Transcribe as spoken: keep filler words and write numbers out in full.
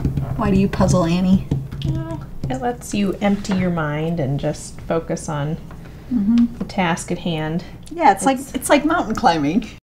Why do you puzzle Annie? Well, it lets you empty your mind and just focus on Mm-hmm. the task at hand. Yeah, it's, it's like it's like mountain climbing.